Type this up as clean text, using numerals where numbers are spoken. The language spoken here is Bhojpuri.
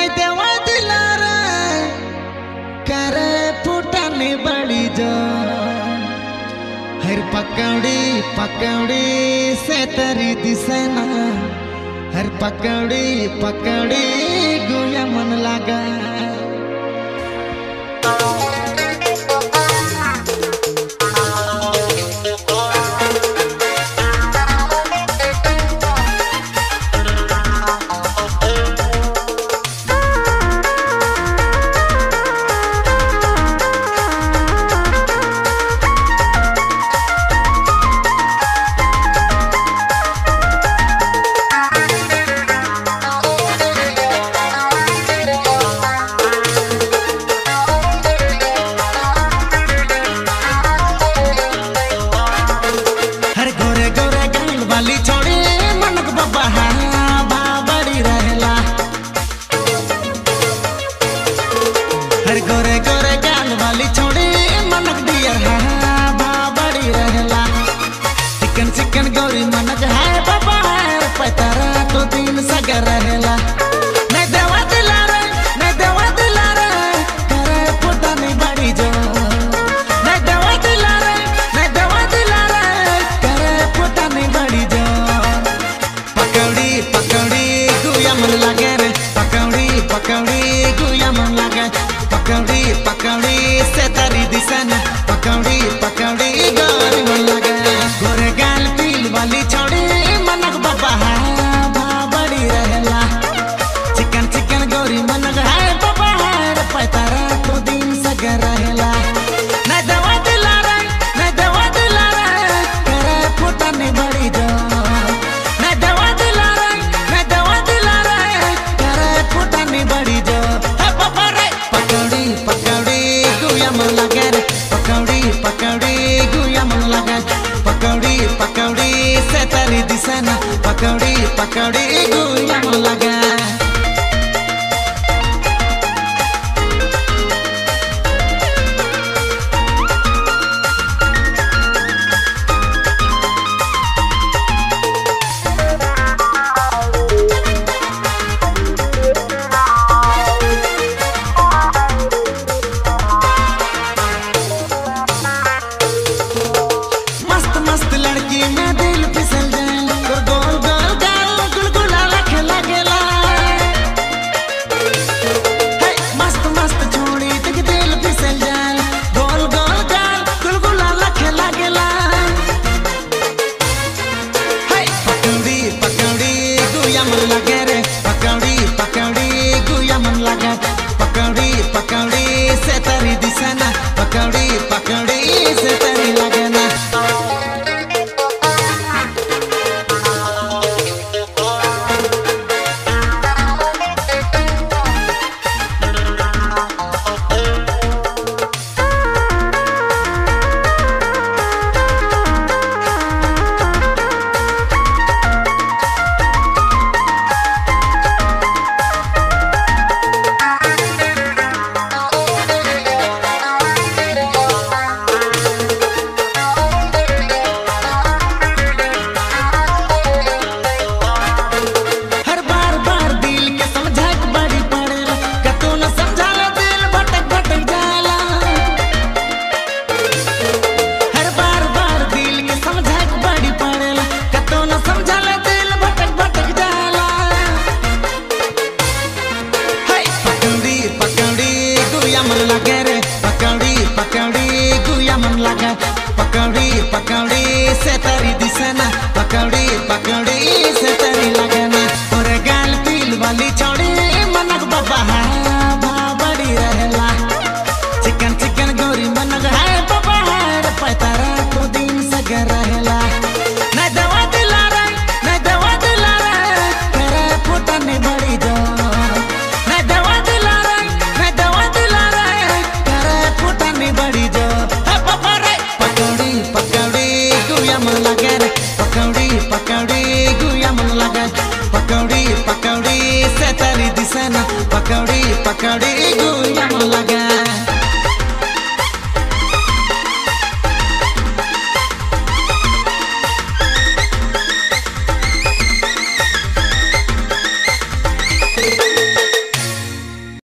देवा दिलारा करे फुटाने बड़ी जो हर पकौड़ी पकौड़ी से तरी दिसना हर पकौड़ी पकौड़ी गुया मन लगा गोरे गोरे गाल वाली छोड़ी मनक डियर है बड़ी रहला चिकन चिकन गोरी मनक है बाबा है पैतारा तो दिन सगर रहला नहीं देवा दिला रे करे पुटानी बड़ी जो नहीं देवा दिला रे करे पुटानी बड़ी जो पकौड़ी पकौड़ी गुया मन लगे रे पकौड़ी पकौड़ी गुया मन लगे पकौड़ी पकौड़ी से तारी दिसना पकौड़ी पकौड़ी गोरी मन लगे गोरे गाल पील वाली छोड़ी मनक बाबा है बड़ी रहला चिकन चिकन गोरी मनक है बाबा है पैतारा तो दिन सगर रहला नहीं देवा दिला रे करे फुटानी बड़ी जो नहीं देवा दिला रे करे फुटानी बड़ी जो है बाबा रे पकौड़ी पकौड़ी गुया मन लगे रे पकौड़ी पकौड़ी गुया मन लगे पकौड़ी पकौड़ी से तारी दिसना पकौड़ी पकौड़ी गुया मन लगे पकौड़ी पकौड़ी से तारी दिसना पकौड़ी पकौड़ी से तारी लगना मन लगे रे पकौड़ी पकौड़ी गुया मन लगे पकौड़ी पकौड़ी से तारी दिसना पकौड़ी पकौड़ी से तारी लगे।